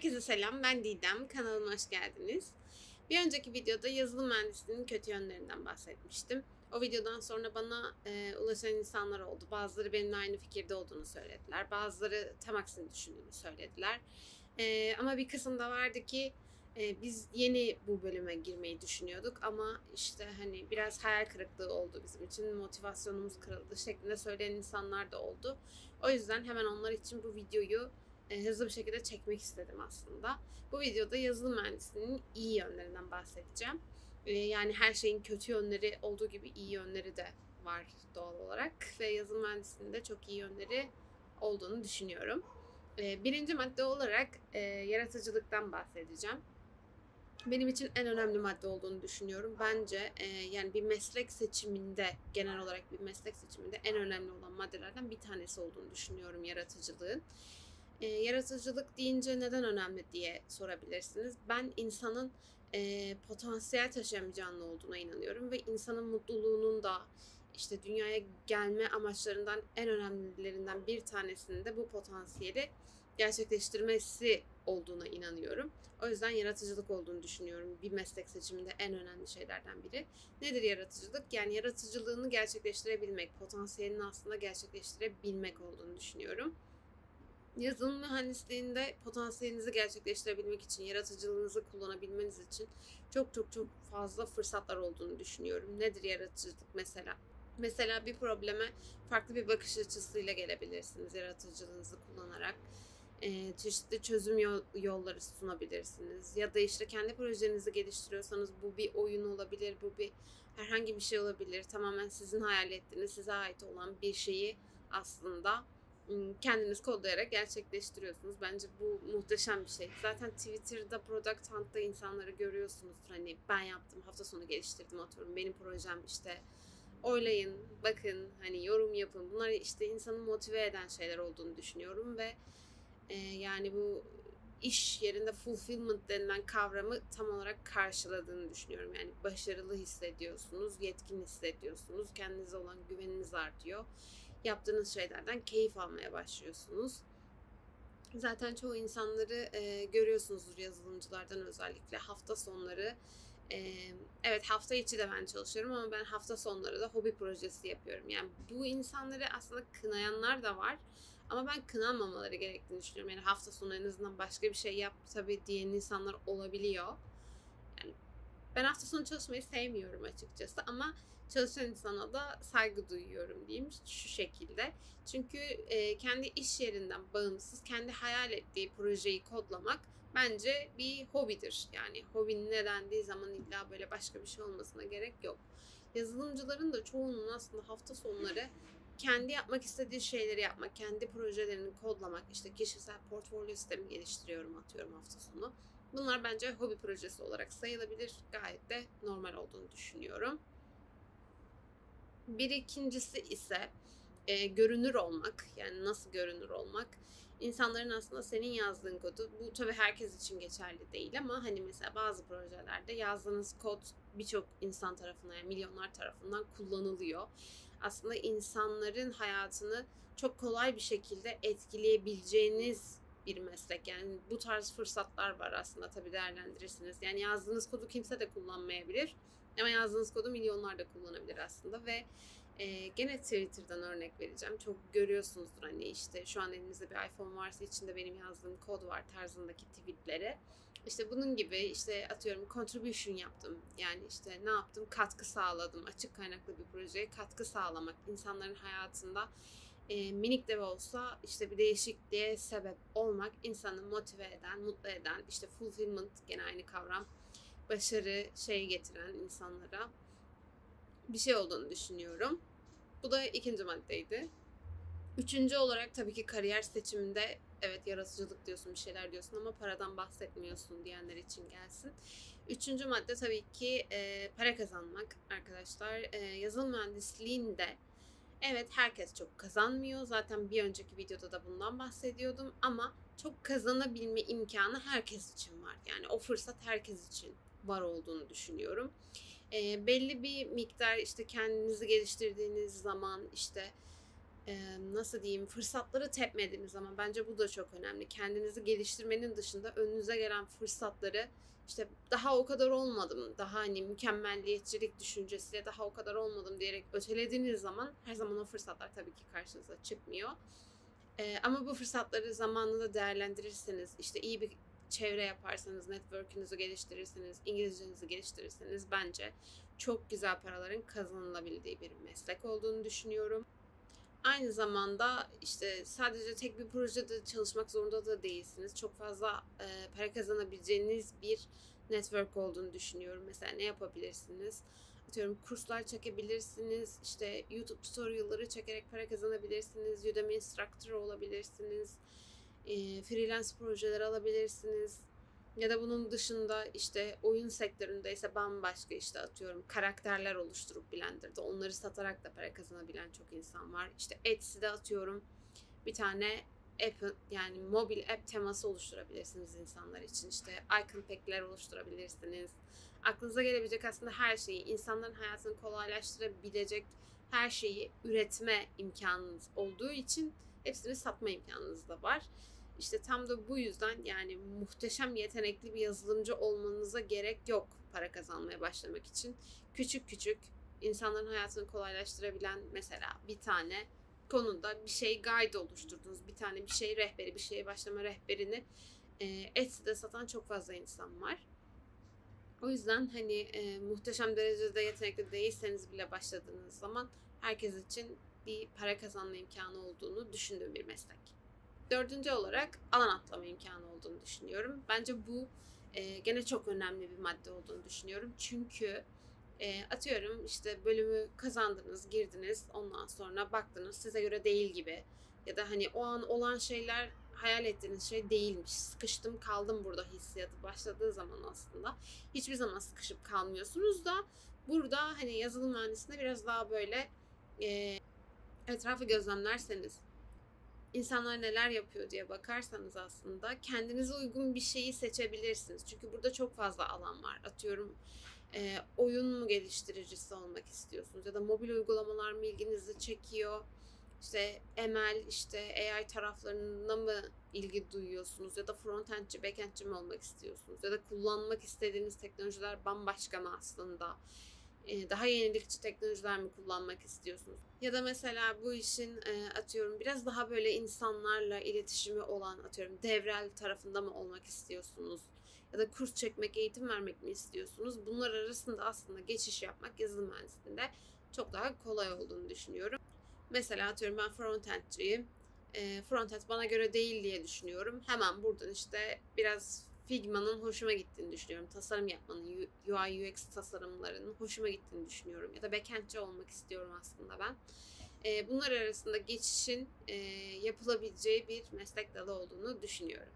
Herkese selam, ben Didem. Kanalıma hoş geldiniz. Bir önceki videoda yazılım mühendisliğinin kötü yönlerinden bahsetmiştim. O videodan sonra bana ulaşan insanlar oldu. Bazıları benimle aynı fikirde olduğunu söylediler. Bazıları tam aksini düşündüğünü söylediler. Ama bir kısım da vardı ki biz yeni bu bölüme girmeyi düşünüyorduk ama işte hani biraz hayal kırıklığı oldu bizim için, motivasyonumuz kırıldı şeklinde söyleyen insanlar da oldu. O yüzden hemen onlar için bu videoyu hızlı bir şekilde çekmek istedim aslında. Bu videoda yazılım mühendisliğinin iyi yönlerinden bahsedeceğim. Yani her şeyin kötü yönleri olduğu gibi iyi yönleri de var doğal olarak ve yazılım mühendisliğinde çok iyi yönleri olduğunu düşünüyorum. Birinci madde olarak yaratıcılıktan bahsedeceğim. Benim için en önemli madde olduğunu düşünüyorum. Bence yani bir meslek seçiminde, genel olarak bir meslek seçiminde en önemli olan maddelerden bir tanesi olduğunu düşünüyorum yaratıcılığın. Yaratıcılık deyince neden önemli diye sorabilirsiniz. Ben insanın potansiyel taşıyan bir canlı olduğuna inanıyorum ve insanın mutluluğunun da işte dünyaya gelme amaçlarından en önemlilerinden bir tanesinin de bu potansiyeli gerçekleştirmesi olduğuna inanıyorum. O yüzden yaratıcılık olduğunu düşünüyorum. Bir meslek seçiminde en önemli şeylerden biri. Nedir yaratıcılık? Yani yaratıcılığını gerçekleştirebilmek, potansiyelini aslında gerçekleştirebilmek olduğunu düşünüyorum. Yazılım mühendisliğinde potansiyelinizi gerçekleştirebilmek için, yaratıcılığınızı kullanabilmeniz için çok fazla fırsatlar olduğunu düşünüyorum. Nedir yaratıcılık mesela? Mesela bir probleme farklı bir bakış açısıyla gelebilirsiniz yaratıcılığınızı kullanarak. Çeşitli çözüm yolları sunabilirsiniz. Ya da işte kendi projenizi geliştiriyorsanız bu bir oyun olabilir, bu bir herhangi bir şey olabilir. Tamamen sizin hayal ettiğiniz, size ait olan bir şeyi aslında kendiniz kodlayarak gerçekleştiriyorsunuz. Bence bu muhteşem bir şey. Zaten Twitter'da, Product Hunt'ta insanları görüyorsunuzdur. Hani ben yaptım, hafta sonu geliştirdim atıyorum. Benim projem işte oylayın, bakın, hani yorum yapın. Bunlar işte insanı motive eden şeyler olduğunu düşünüyorum ve yani bu iş yerinde fulfillment denilen kavramı tam olarak karşıladığını düşünüyorum. Yani başarılı hissediyorsunuz, yetkin hissediyorsunuz, kendinize olan güveniniz artıyor. Yaptığınız şeylerden keyif almaya başlıyorsunuz. Zaten çoğu insanları görüyorsunuzdur yazılımcılardan özellikle hafta sonları. e, evet, hafta içi de ben çalışıyorum ama ben hafta sonları da hobi projesi yapıyorum. Yani bu insanları aslında kınayanlar da var. Ama ben kınanmamaları gerektiğini düşünüyorum. Yani hafta sonu en azından başka bir şey yap tabii diyen insanlar olabiliyor. Yani ben hafta sonu çalışmayı sevmiyorum açıkçası ama çalışan insana da saygı duyuyorum diyeyim şu şekilde. Çünkü kendi iş yerinden bağımsız, kendi hayal ettiği projeyi kodlamak bence bir hobidir. Yani hobinin ne dendiği zaman illa böyle başka bir şey olmasına gerek yok. Yazılımcıların da çoğunun aslında hafta sonları kendi yapmak istediği şeyleri yapmak, kendi projelerini kodlamak, işte kişisel portfolyo sistemi geliştiriyorum atıyorum hafta sonu. Bunlar bence hobi projesi olarak sayılabilir. Gayet de normal olduğunu düşünüyorum. Bir ikincisi ise görünür olmak. Yani nasıl görünür olmak? İnsanların aslında senin yazdığın kodu, bu tabii herkes için geçerli değil ama hani mesela bazı projelerde yazdığınız kod birçok insan tarafından, yani milyonlar tarafından kullanılıyor. Aslında insanların hayatını çok kolay bir şekilde etkileyebileceğiniz bir meslek. Yani bu tarz fırsatlar var aslında, tabii değerlendirirsiniz. Yani yazdığınız kodu kimse de kullanmayabilir ama yazdığınız kodu milyonlar da kullanabilir aslında ve gene Twitter'dan örnek vereceğim. Çok görüyorsunuzdur hani işte şu an elinizde bir iPhone varsa içinde benim yazdığım kod var tarzındaki tweetleri. İşte bunun gibi işte atıyorum contribution yaptım. Yani işte ne yaptım? Katkı sağladım. Açık kaynaklı bir projeye katkı sağlamak. İnsanların hayatında minik de olsa işte bir değişikliğe sebep olmak insanı motive eden, mutlu eden, işte fulfillment gene aynı kavram, başarı şeyi getiren insanlara bir şey olduğunu düşünüyorum. Bu da ikinci maddeydi. Üçüncü olarak tabii ki kariyer seçiminde evet yaratıcılık diyorsun, bir şeyler diyorsun ama paradan bahsetmiyorsun diyenler için gelsin. Üçüncü madde tabii ki para kazanmak arkadaşlar. Yazılım mühendisliğinde evet herkes çok kazanmıyor. Zaten bir önceki videoda da bundan bahsediyordum ama çok kazanabilme imkanı herkes için var. Yani o fırsat herkes için var olduğunu düşünüyorum. Belli bir miktar işte kendinizi geliştirdiğiniz zaman işte nasıl diyeyim, fırsatları tepmediğiniz zaman bence bu da çok önemli. Kendinizi geliştirmenin dışında önünüze gelen fırsatları işte daha o kadar olmadım, daha hani mükemmelliyetçilik düşüncesiyle daha o kadar olmadım diyerek ötelediğiniz zaman her zaman o fırsatlar tabii ki karşınıza çıkmıyor. Ama bu fırsatları zamanında değerlendirirseniz, işte iyi bir çevre yaparsanız, network'ünüzü geliştirirseniz, İngilizcenizi geliştirirseniz bence çok güzel paraların kazanılabildiği bir meslek olduğunu düşünüyorum. Aynı zamanda işte sadece tek bir projede çalışmak zorunda da değilsiniz. Çok fazla para kazanabileceğiniz bir network olduğunu düşünüyorum. Mesela ne yapabilirsiniz? Atıyorum kurslar çekebilirsiniz. İşte YouTube tutorial'ları çekerek para kazanabilirsiniz. Udemy instructor olabilirsiniz. Freelance projeler alabilirsiniz. Ya da bunun dışında işte oyun sektöründe ise bambaşka işte atıyorum karakterler oluşturup Blender'da onları satarak da para kazanabilen çok insan var. İşte Etsy'de atıyorum bir tane app, yani mobil app teması oluşturabilirsiniz insanlar için. İşte icon pack'ler oluşturabilirsiniz. Aklınıza gelebilecek aslında her şeyi, insanların hayatını kolaylaştırabilecek her şeyi üretme imkanınız olduğu için hepsini satma imkanınız da var. İşte tam da bu yüzden yani muhteşem yetenekli bir yazılımcı olmanıza gerek yok para kazanmaya başlamak için. Küçük küçük insanların hayatını kolaylaştırabilen mesela bir tane konuda bir şey guide oluşturdunuz. Bir tane bir şey rehberi, bir şeye başlama rehberini Etsy'de satan çok fazla insan var. O yüzden hani muhteşem derecede yetenekli değilseniz bile başladığınız zaman herkes için bir para kazanma imkanı olduğunu düşündüğüm bir meslek. Dördüncü olarak alan atlama imkanı olduğunu düşünüyorum. Bence bu gene çok önemli bir madde olduğunu düşünüyorum. Çünkü atıyorum işte bölümü kazandınız, girdiniz, ondan sonra baktınız size göre değil gibi. Ya da hani o an olan şeyler hayal ettiğiniz şey değilmiş. Sıkıştım kaldım burada hissiyatı başladığı zaman aslında hiçbir zaman sıkışıp kalmıyorsunuz da burada hani yazılım mühendisliğinde biraz daha böyle etrafı gözlemlerseniz, İnsanlar neler yapıyor diye bakarsanız aslında kendinize uygun bir şeyi seçebilirsiniz. Çünkü burada çok fazla alan var. Atıyorum oyun mu geliştiricisi olmak istiyorsunuz ya da mobil uygulamalar mı ilginizi çekiyor? İşte ML, işte AI taraflarına mı ilgi duyuyorsunuz ya da frontendçi, backendçi mi olmak istiyorsunuz ya da kullanmak istediğiniz teknolojiler bambaşka mı aslında? Daha yenilikçi teknolojiler mi kullanmak istiyorsunuz? Ya da mesela bu işin atıyorum biraz daha böyle insanlarla iletişimi olan atıyorum devrel tarafında mı olmak istiyorsunuz? Ya da kurs çekmek, eğitim vermek mi istiyorsunuz? Bunlar arasında aslında geçiş yapmak yazılım mühendisliğinde çok daha kolay olduğunu düşünüyorum. Mesela atıyorum ben frontendciyim. Frontend bana göre değil diye düşünüyorum. Hemen buradan işte biraz Figma'nın hoşuma gittiğini düşünüyorum. Tasarım yapmanın, UI UX tasarımlarının hoşuma gittiğini düşünüyorum. Ya da backendçi olmak istiyorum aslında ben. Bunlar arasında geçişin yapılabileceği bir meslek dalı olduğunu düşünüyorum.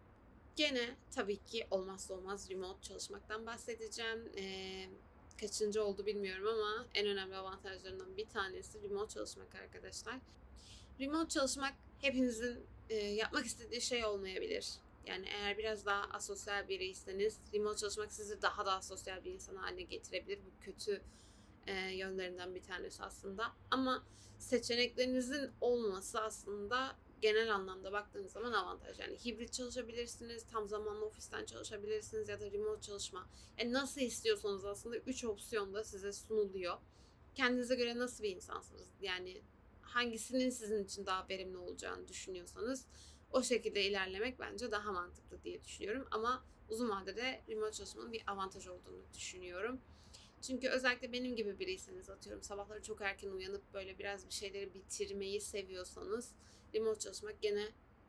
Gene tabii ki olmazsa olmaz remote çalışmaktan bahsedeceğim. Kaçıncı oldu bilmiyorum ama en önemli avantajlarından bir tanesi remote çalışmak arkadaşlar. Remote çalışmak hepinizin yapmak istediği şey olmayabilir. Yani eğer biraz daha asosyal biriyseniz remote çalışmak sizi daha da asosyal bir insan haline getirebilir. Bu kötü yönlerinden bir tanesi aslında. Ama seçeneklerinizin olması aslında genel anlamda baktığınız zaman avantaj. Yani hibrit çalışabilirsiniz, tam zamanlı ofisten çalışabilirsiniz ya da remote çalışma. Yani nasıl istiyorsanız aslında 3 opsiyon da size sunuluyor. Kendinize göre nasıl bir insansınız? Yani hangisinin sizin için daha verimli olacağını düşünüyorsanız o şekilde ilerlemek bence daha mantıklı diye düşünüyorum. Ama uzun vadede remote çalışmanın bir avantaj olduğunu düşünüyorum. Çünkü özellikle benim gibi biriyseniz atıyorum sabahları çok erken uyanıp böyle biraz bir şeyleri bitirmeyi seviyorsanız remote çalışmak gene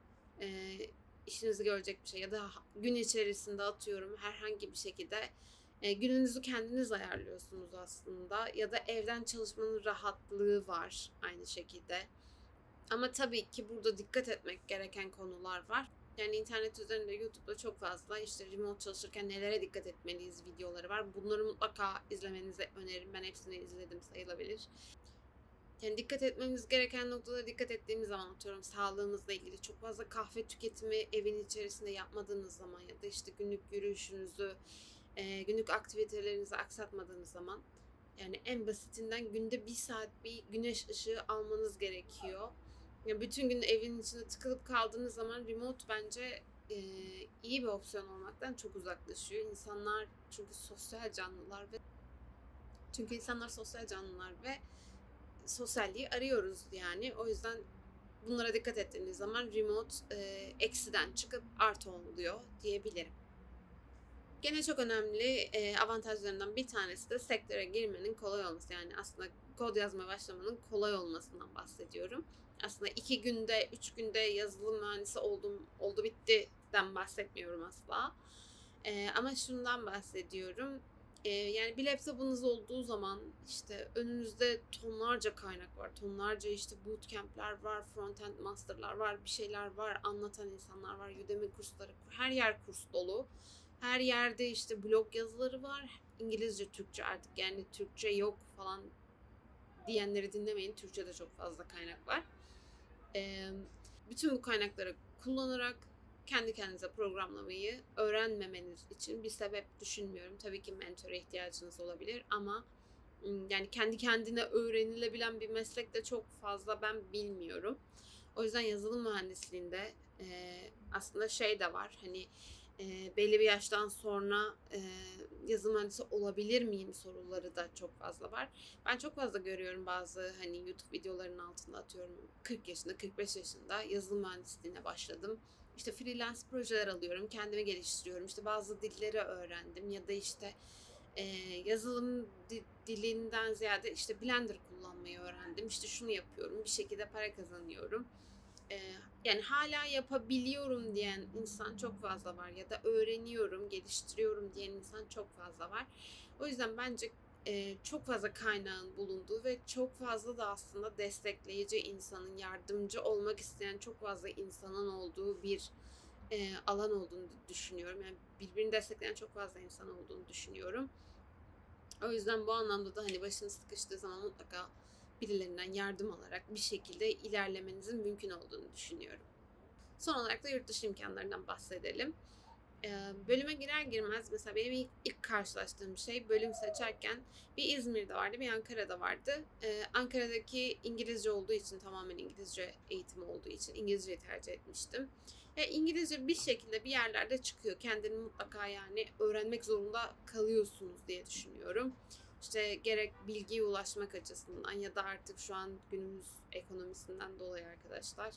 e, işinizi görecek bir şey. Ya da gün içerisinde atıyorum herhangi bir şekilde gününüzü kendiniz ayarlıyorsunuz aslında. Ya da evden çalışmanın rahatlığı var aynı şekilde. Ama tabii ki burada dikkat etmek gereken konular var. Yani internet üzerinde YouTube'da çok fazla işte remote çalışırken nelere dikkat etmeliyiz videoları var. Bunları mutlaka izlemenizi öneririm. Ben hepsini izledim sayılabilir. Yani dikkat etmemiz gereken noktalara dikkat ettiğimiz zaman atıyorum sağlığımızla ilgili çok fazla kahve tüketimi evin içerisinde yapmadığınız zaman ya da işte günlük yürüyüşünüzü, günlük aktivitelerinizi aksatmadığınız zaman Yani en basitinden günde 1 saat bir güneş ışığı almanız gerekiyor. Ya bütün gün evin içinde tıkılıp kaldığınız zaman remote bence iyi bir opsiyon olmaktan çok uzaklaşıyor. İnsanlar çünkü sosyal canlılar ve sosyalliği arıyoruz yani. O yüzden bunlara dikkat ettiğiniz zaman remote eksiden çıkıp artı oluyor diyebilirim. Gene çok önemli avantajlarından bir tanesi de sektöre girmenin kolay olması. Yani aslında kod yazmaya başlamanın kolay olmasından bahsediyorum. Aslında 2 günde, 3 günde yazılım mühendisi oldu bitti'den bahsetmiyorum asla. Ama şundan bahsediyorum. Yani bir laptopunuz olduğu zaman işte önünüzde tonlarca kaynak var. Tonlarca işte bootcamp'ler var, front-end master'lar var, bir şeyler var, anlatan insanlar var, Udemy kursları, her yer kurs dolu. Her yerde işte blog yazıları var. İngilizce, Türkçe artık yani Türkçe yok falan diyenleri dinlemeyin. Türkçe'de çok fazla kaynak var. Bütün bu kaynakları kullanarak kendi kendinize programlamayı öğrenmemeniz için bir sebep düşünmüyorum. Tabii ki mentora ihtiyacınız olabilir ama yani kendi kendine öğrenilebilen bir meslek de çok fazla ben bilmiyorum. O yüzden yazılım mühendisliğinde aslında şey de var hani belli bir yaştan sonra yazılım mühendisi olabilir miyim soruları da çok fazla var. Ben çok fazla görüyorum bazı hani YouTube videolarının altında atıyorum 40 yaşında 45 yaşında yazılım mühendisliğine başladım. İşte freelance projeler alıyorum, kendimi geliştiriyorum. İşte bazı dilleri öğrendim ya da işte yazılım dilinden ziyade işte Blender kullanmayı öğrendim. İşte şunu yapıyorum, bir şekilde para kazanıyorum. Yani hala yapabiliyorum diyen insan çok fazla var ya da öğreniyorum, geliştiriyorum diyen insan çok fazla var. O yüzden bence çok fazla kaynağın bulunduğu ve çok fazla da aslında destekleyici insanın, yardımcı olmak isteyen çok fazla insanın olduğu bir alan olduğunu düşünüyorum. Yani birbirini destekleyen çok fazla insan olduğunu düşünüyorum. O yüzden bu anlamda da hani başınız sıkıştığı zaman mutlaka birilerinden yardım alarak bir şekilde ilerlemenizin mümkün olduğunu düşünüyorum. Son olarak da yurt dışı imkanlarından bahsedelim. Bölüme girer girmez mesela benim ilk karşılaştığım şey bölüm seçerken bir İzmir'de vardı bir Ankara'da vardı. Ankara'daki İngilizce olduğu için tamamen İngilizce eğitimi olduğu için İngilizceyi tercih etmiştim. İngilizce bir şekilde bir yerlerde çıkıyor. Kendini mutlaka yani öğrenmek zorunda kalıyorsunuz diye düşünüyorum. İşte gerek bilgiye ulaşmak açısından ya da artık şu an günümüz ekonomisinden dolayı arkadaşlar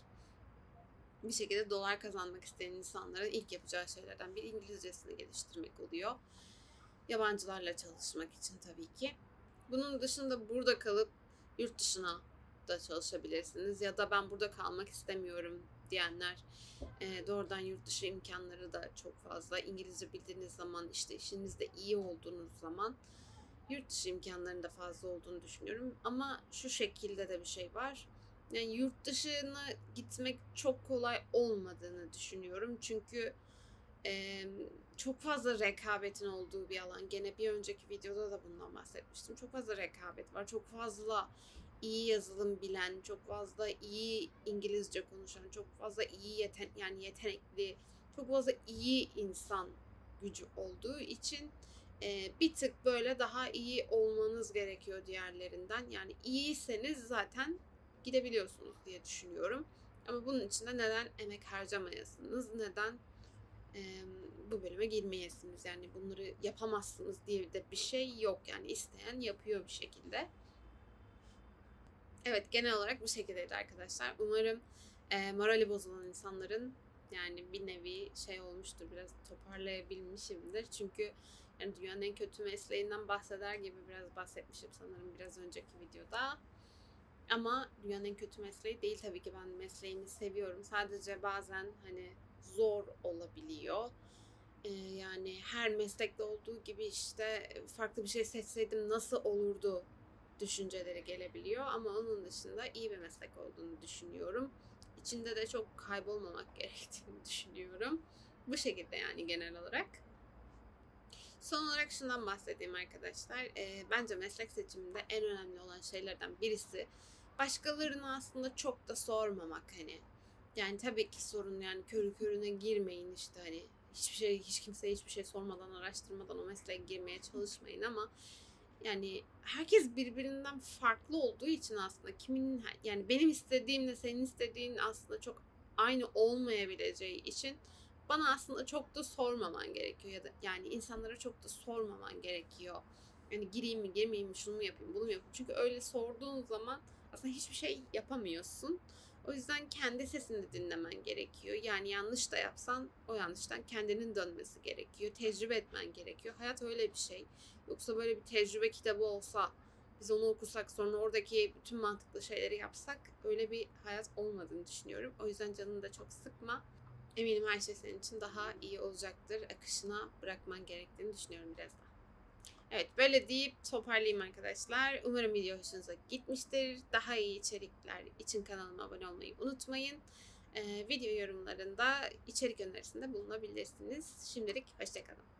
bir şekilde dolar kazanmak isteyen insanların ilk yapacağı şeylerden biri İngilizcesini geliştirmek oluyor. Yabancılarla çalışmak için tabii ki. Bunun dışında burada kalıp yurt dışına da çalışabilirsiniz ya da ben burada kalmak istemiyorum diyenler doğrudan yurt dışı imkanları da çok fazla. İngilizce bildiğiniz zaman işte işinizde iyi olduğunuz zaman yurt dışı imkanlarının da fazla olduğunu düşünüyorum. Ama şu şekilde de bir şey var. Yani yurt dışına gitmek çok kolay olmadığını düşünüyorum. Çünkü çok fazla rekabetin olduğu bir alan. Gene bir önceki videoda da bundan bahsetmiştim. Çok fazla rekabet var. Çok fazla iyi yazılım bilen, çok fazla iyi İngilizce konuşan, çok fazla iyi yetenekli, çok fazla iyi insan gücü olduğu için bir tık böyle daha iyi olmanız gerekiyor diğerlerinden. Yani iyiyseniz zaten gidebiliyorsunuz diye düşünüyorum. Ama bunun için de neden emek harcamayasınız, neden bu bölüme girmeyesiniz. Yani bunları yapamazsınız diye de bir şey yok. Yani isteyen yapıyor bir şekilde. Evet, genel olarak bu şekildeydi arkadaşlar. Umarım morali bozulan insanların yani bir nevi şey olmuştur, biraz toparlayabilmişimdir. Çünkü yani dünyanın en kötü mesleğinden bahseder gibi biraz bahsetmişim sanırım biraz önceki videoda. Ama dünyanın en kötü mesleği değil tabii ki, ben mesleğimi seviyorum. Sadece bazen hani zor olabiliyor. Yani her meslekte olduğu gibi işte farklı bir şey seçseydim nasıl olurdu düşünceleri gelebiliyor. Ama onun dışında iyi bir meslek olduğunu düşünüyorum. İçinde de çok kaybolmamak gerektiğini düşünüyorum. Bu şekilde yani genel olarak. Son olarak şundan bahsedeyim arkadaşlar. Bence meslek seçiminde en önemli olan şeylerden birisi başkalarını aslında çok da sormamak hani. Yani tabii ki sorun, yani körü körüne girmeyin işte hani hiç kimseye hiçbir şey sormadan, araştırmadan o mesleğe girmeye çalışmayın ama Yani herkes birbirinden farklı olduğu için aslında yani benim istediğimle senin istediğin aslında çok aynı olmayabileceği için bana aslında çok da sormaman gerekiyor ya da yani insanlara çok da sormaman gerekiyor. Yani gireyim mi, girmeyeyim mi, şunu mu yapayım, bunu mu yapayım? Çünkü öyle sorduğun zaman aslında hiçbir şey yapamıyorsun. O yüzden kendi sesini dinlemen gerekiyor. Yani yanlış da yapsan o yanlıştan kendinin dönmesi gerekiyor. Tecrübe etmen gerekiyor. Hayat öyle bir şey. Yoksa böyle bir tecrübe kitabı olsa, biz onu okusak sonra oradaki bütün mantıklı şeyleri yapsak öyle bir hayat olmadığını düşünüyorum. O yüzden canını da çok sıkma. Eminim her şey senin için daha iyi olacaktır. Akışına bırakman gerektiğini düşünüyorum biraz daha. Evet, böyle deyip toparlayayım arkadaşlar. Umarım video hoşunuza gitmiştir. Daha iyi içerikler için kanalıma abone olmayı unutmayın. Video yorumlarında içerik önerisinde bulunabilirsiniz. Şimdilik hoşçakalın.